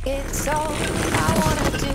It's all I wanna do.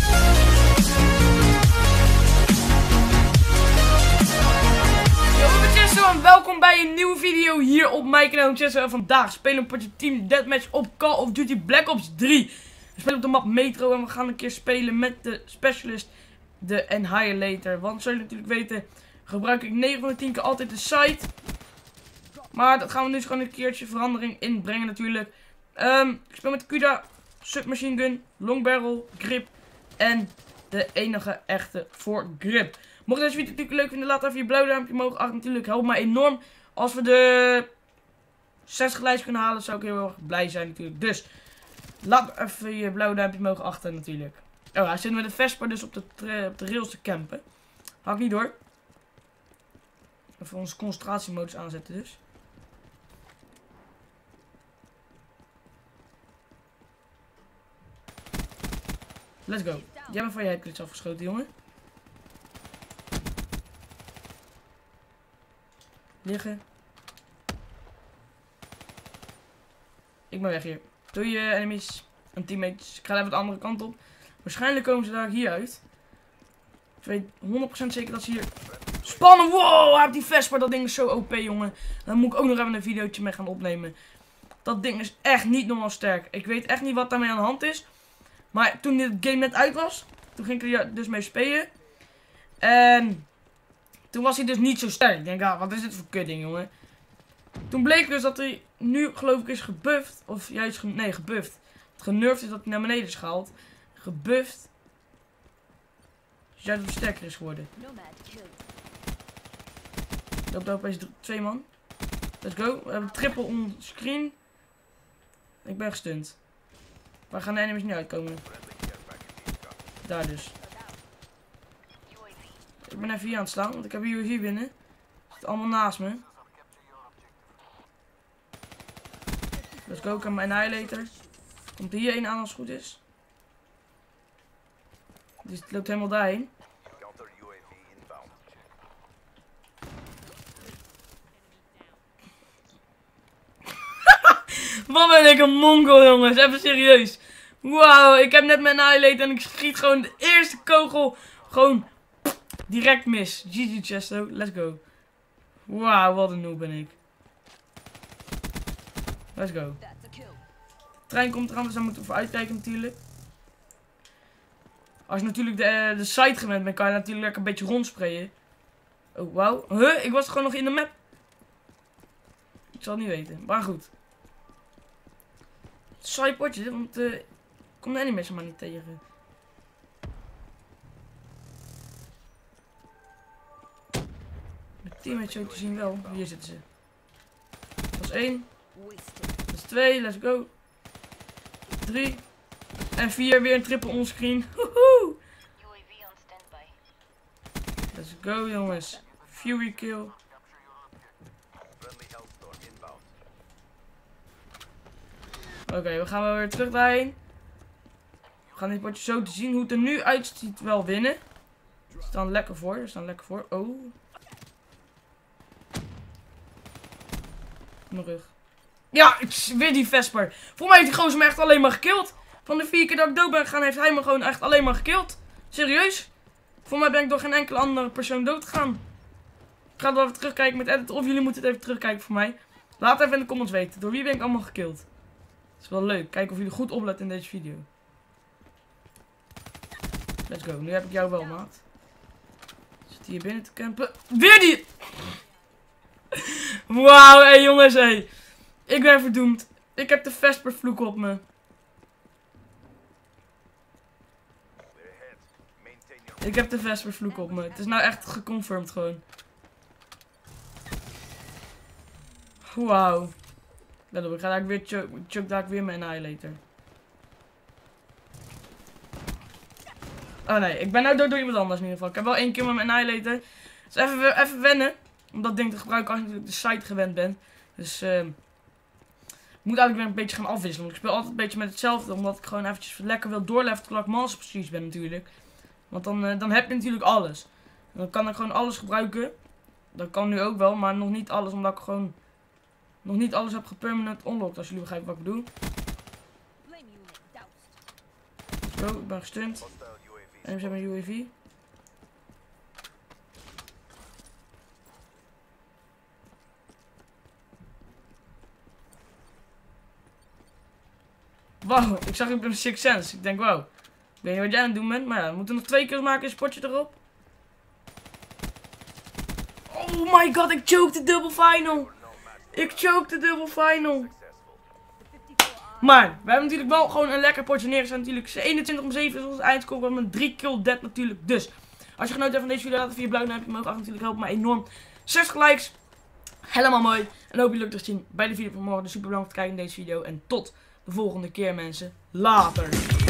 Yo, Chesto en welkom bij een nieuwe video hier op mijn kanaal Chesto. En vandaag spelen we een potje Team Deathmatch op Call of Duty Black Ops 3. We spelen op de map Metro en we gaan een keer spelen met de Specialist, de Annihilator. Want zoals jullie natuurlijk weten, gebruik ik 9 van de 10 keer altijd de site. Maar dat gaan we nu gewoon een keertje verandering inbrengen natuurlijk. Ik speel met Kuda, Submachine Gun, Long Barrel, Grip en de enige echte voor Grip. Mocht je deze video natuurlijk leuk vinden, laat even je blauw duimpje omhoog achter. Natuurlijk helpt mij enorm. Als we de 60 likes kunnen halen, zou ik heel erg blij zijn natuurlijk. Dus laat even je blauwe duimpje omhoog achter natuurlijk. Oh, hij zit met de Vesper dus op de rails te campen. Haal ik niet door. Even onze concentratiemodus aanzetten dus. Let's go. Jij bent van je headclips afgeschoten, jongen. Liggen. Ik ben weg hier. Doe je enemies en teammates. Ik ga even de andere kant op. Waarschijnlijk komen ze daar hier uit. Ik weet 100% zeker dat ze hier... Spannen! Wow! Hij heeft die Vesper. Dat ding is zo OP, jongen. Daar moet ik ook nog even een videootje mee gaan opnemen. Dat ding is echt niet normaal sterk. Ik weet echt niet wat daarmee aan de hand is. Maar toen dit game net uit was, toen ging ik er dus mee spelen. En toen was hij dus niet zo sterk. Ik denk, ah, wat is dit voor kudding, jongen. Toen bleek dus dat hij nu, geloof ik, is gebufft. Of juist, nee, gebufft. Het genervd is dat hij naar beneden is gehaald. Gebufft. Dus juist dat hij sterker is geworden. Loopt er opeens 2 man. Let's go. We hebben triple on screen. Ik ben gestunt. Waar gaan de enemies nu uitkomen? Daar dus. Ik ben even hier aan het slaan, want ik heb hier binnen. Het zit allemaal naast me. Let's go, ik heb mijn Annihilator. Komt er hier één aan als het goed is. Dus het loopt helemaal daarheen. Wat ben ik een mongol, jongens. Even serieus. Wauw, ik heb net mijn Annihilator en ik schiet gewoon de eerste kogel. Gewoon direct mis. GG Chesto, let's go. Wauw, wat een noob ben ik. Let's go. De trein komt eraan, dus daar moeten we voor uitkijken natuurlijk. Als je natuurlijk de site gewend bent, kan je natuurlijk lekker een beetje rondsprayen. Oh, wauw. Huh? Ik was gewoon nog in de map. Ik zal het niet weten, maar goed. Saai potje, want ik kom de enemies maar niet tegen. Mijn teammates zo te zien wel. Hier zitten ze. Dat is 1. Dat is 2. Let's go. 3. En 4. Weer een triple onscreen. Woehoe. Let's go, jongens. Fury kill. Oké, we gaan wel weer terug daarheen. We gaan dit potje zo te zien hoe het er nu uitziet wel winnen. We staan lekker voor, we staan lekker voor. Oh. Mijn rug. Ja, weer die Vesper. Voor mij heeft die gozer me echt alleen maar gekild. Van de 4 keer dat ik dood ben gegaan, heeft hij me gewoon echt alleen maar gekild. Serieus? Voor mij ben ik door geen enkele andere persoon dood gegaan. Ik ga het wel even terugkijken met edit. Of jullie moeten het even terugkijken voor mij. Laat even in de comments weten. Door wie ben ik allemaal gekild. Dat is wel leuk. Kijken of jullie goed opletten in deze video. Let's go. Nu heb ik jou wel, maat. Zit hier binnen te campen. Weer die! Wauw, hé jongens, hé. Ik ben verdoemd. Ik heb de Vesper vloek op me. Ik heb de Vesper vloek op me. Het is nou echt geconfirmed gewoon. Wauw. Let op, ik ga daar weer choke daar weer mijn Annihilator. Oh nee, ik ben nou door iemand anders in ieder geval. Ik heb wel 1 keer met mijn Annihilator. Dus even wennen. Om dat ding te gebruiken als je natuurlijk de site gewend bent. Dus ik moet eigenlijk weer een beetje gaan afwisselen. Want ik speel altijd een beetje met hetzelfde. Omdat ik gewoon eventjes lekker wil doorleven terwijl ik master precies ben natuurlijk. Want dan heb je natuurlijk alles. En dan kan ik gewoon alles gebruiken. Dat kan nu ook wel, maar nog niet alles. Omdat ik gewoon nog niet alles heb gepermanent unlocked. Als jullie begrijpen wat ik bedoel. Oh, ik ben gestunt. En we zijn met UAV. Wauw, ik zag ook een Sixth Sense. Ik denk, wauw. Ik weet niet wat jij aan het doen bent, maar ja, we moeten nog 2 kills maken, een spotje erop. Oh my god, ik choked de double final. Ik choked de double final. Maar, we hebben natuurlijk wel gewoon een lekker potje neergezet. Natuurlijk 21-7 is ons eindscore met 3 kill dead natuurlijk. Dus, als je genoten hebt van deze video, laat het via blauw duimpje omhoog. Natuurlijk helpt me enorm. 60 likes. Helemaal mooi. En hoop jullie ook te zien bij de video van morgen. Dus super bedankt voor het kijken in deze video. En tot de volgende keer mensen. Later.